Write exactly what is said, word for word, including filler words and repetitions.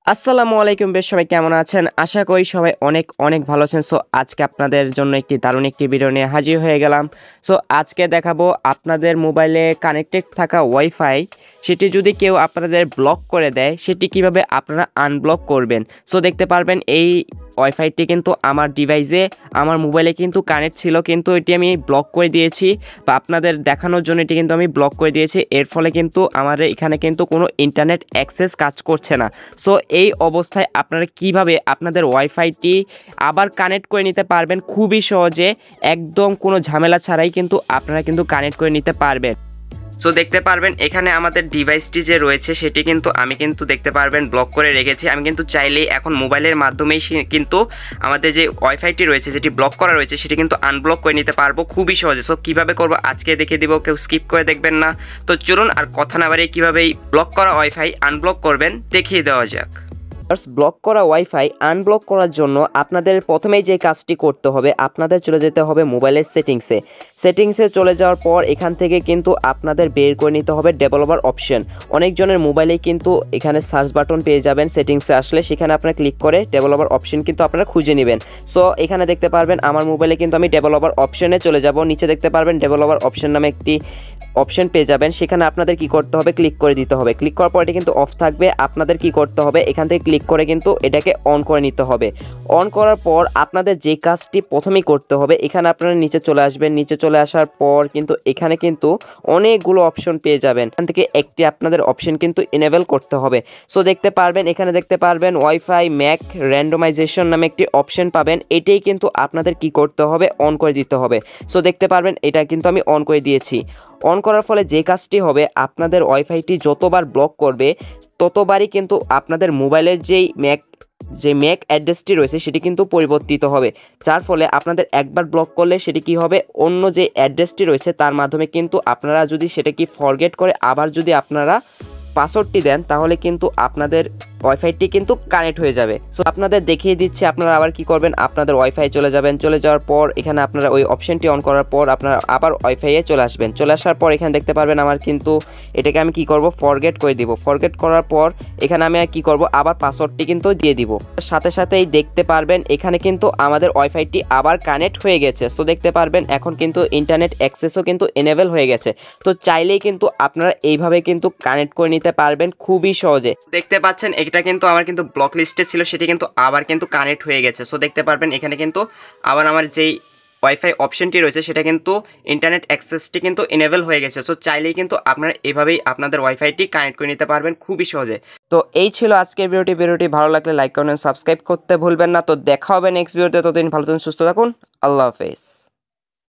আসসালামু আলাইকুম বেশ সবাই কেমন আছেন? আশা করি সবাই অনেক অনেক ভালো আছেন। সো আজকে আপনাদের জন্য একটি দারুণ একটি ভিডিও নিয়ে হাজির হয়ে গেলাম। সো আজকে দেখাবো আপনাদের মোবাইলে কানেক্টেড থাকা ওয়াইফাই সেটি যদি কেউ আপনাদের ব্লক করে দেয় সেটি কিভাবে আপনারা আনব্লক করবেন। সো দেখতে পারবেন এই ওয়াইফাইটি কিন্তু আমার ডিভাইসে আমার মোবাইলে কিন্তু কানেক্ট ছিল, কিন্তু এটি আমি ব্লক করে দিয়েছি বা আপনাদের দেখানোর জন্য এটি কিন্তু আমি ব্লক করে দিয়েছি। এর ফলে কিন্তু আমার এখানে কিন্তু কোনো ইন্টারনেট অ্যাক্সেস কাজ করছে না। সো এই অবস্থায় আপনারা কিভাবে আপনাদের ওয়াইফাইটি আবার কানেক্ট করে নিতে পারবেন খুবই সহজে, একদম কোনো ঝামেলা ছাড়াই কিন্তু আপনারা কিন্তু কানেক্ট করে নিতে পারবেন। সো দেখতে পারবেন এখানে আমাদের ডিভাইসটি যে রয়েছে সেটি কিন্তু আমি কিন্তু দেখতে পারবেন ব্লক করে রেখেছি। আমি কিন্তু চাইলেই এখন মোবাইলের মাধ্যমেই কিন্তু আমাদের যে ওয়াইফাইটি রয়েছে যেটি ব্লক করা রয়েছে সেটি কিন্তু আনব্লক করে নিতে পারবো খুবই সহজে। সো কীভাবে করবো আজকে দেখে দিব, কেউ স্কিপ করে দেখবেন না। তো চলুন আর কথা না বাড়িয়ে কীভাবে ব্লক করা ওয়াইফাই আনব্লক করবেন দেখিয়ে দেওয়া যাক। ব্লক করা ওয়াইফাই আনব্লক করার জন্য আপনাদের প্রথমেই যে কাজটি করতে হবে, আপনাদের চলে যেতে হবে মোবাইলের সেটিংসে। সেটিংসে চলে যাওয়ার পর এখান থেকে কিন্তু আপনাদের বের করে নিতে হবে ডেভেলপার অপশন। অনেকজনের মোবাইলেই কিন্তু এখানে সার্চ বাটন পেয়ে যাবেন। সেটিংসে আসলে সেখানে আপনারা ক্লিক করে ডেভেলপার অপশন কিন্তু আপনারা খুঁজে নেবেন। সো এখানে দেখতে পারবেন আমার মোবাইলে কিন্তু আমি ডেভেলপার অপশনে চলে যাব। নিচে দেখতে পারবেন ডেভেলপার অপশন নামে একটি অপশন পেয়ে যাবেন। সেখানে আপনাদের কি করতে হবে, ক্লিক করে দিতে হবে। ক্লিক করার পর এটি কিন্তু অফ থাকবে। আপনাদের কি করতে হবে, এখান থেকে ক্লিক করে কিন্তু এটাকে অন করে নিতে হবে। অন করার পর আপনাদের যে কাজটি প্রথমেই করতে হবে, এখানে আপনারা নিচে চলে আসবেন। নিচে চলে আসার পর কিন্তু এখানে কিন্তু অনেকগুলো অপশন পেয়ে যাবেন। এখান থেকে একটি আপনাদের অপশন কিন্তু এনেবল করতে হবে। সো দেখতে পারবেন এখানে দেখতে পারবেন ওয়াইফাই ম্যাক র্যান্ডমাইজেশন নামে একটি অপশন পাবেন। এটাই কিন্তু আপনাদের কি করতে হবে, অন করে দিতে হবে। সো দেখতে পারবেন এটা কিন্তু আমি অন করে দিয়েছি। অন করার ফলে যে কাজটি হবে, আপনাদের ওয়াইফাইটি যতবার ব্লক করবে ততবারই কিন্তু আপনাদের মোবাইলের যেই ম্যাক যে ম্যাক অ্যাড্রেসটি রয়েছে সেটি কিন্তু পরিবর্তিত হবে। যার ফলে আপনাদের একবার ব্লক করলে সেটি কি হবে, অন্য যে অ্যাড্রেসটি রয়েছে তার মাধ্যমে কিন্তু আপনারা যদি সেটা কি ফরগেট করে আবার যদি আপনারা পাসওয়ার্ডটি দেন তাহলে কিন্তু আপনাদের ওয়াইফাইটি কিন্তু কানেক্ট হয়ে যাবে। সো আপনাদের দেখিয়ে দিচ্ছি আপনারা আবার কি করবেন, আপনাদের ওয়াইফাই চলে যাবেন। চলে যাওয়ার পর এখানে আপনারা ওই অপশনটি অন করার পর আপনারা আবার ওয়াইফাইয়ে চলে আসবেন। চলে আসার পর এখানে দেখতে পারবেন আমার কিন্তু এটাকে আমি কি করব, ফরগেট করে দিব। ফরগেট করার পর এখানে আমি কি করব, আবার পাসওয়ার্ডটি কিন্তু দিয়ে দিব। সাথে সাথেই দেখতে পারবেন এখানে কিন্তু আমাদের ওয়াইফাইটি আবার কানেক্ট হয়ে গেছে। সো দেখতে পারবেন এখন কিন্তু ইন্টারনেট অ্যাক্সেসও কিন্তু এনেবল হয়ে গেছে। তো চাইলেই কিন্তু আপনারা এইভাবে কিন্তু কানেক্ট করে নিতে পারবেন খুবই সহজে। দেখতে পাচ্ছেন এটা কিন্তু আমার কিন্তু ব্লক লিস্টে ছিল, সেটি কিন্তু আবার কিন্তু কানেক্ট হয়ে গেছে। সো দেখতে পারবেন এখানে কিন্তু আবার আমার যেই ওয়াইফাই অপশনটি রয়েছে সেটা কিন্তু ইন্টারনেট অ্যাক্সেসটি কিন্তু এনেবল হয়ে গেছে। সো চাইলেই কিন্তু আপনারা এভাবেই আপনাদের ওয়াইফাইটি কানেক্ট করে নিতে পারবেন খুবই সহজে। তো এই ছিল আজকের ভিডিওটি। ভিডিওটি ভালো লাগলে লাইক কমেন্ট সাবস্ক্রাইব করতে ভুলবেন না। তো দেখা হবে নেক্সট ভিডিওতে। ততদিন ভালো থাকুন, সুস্থ থাকুন। আল্লাহ হাফেজ।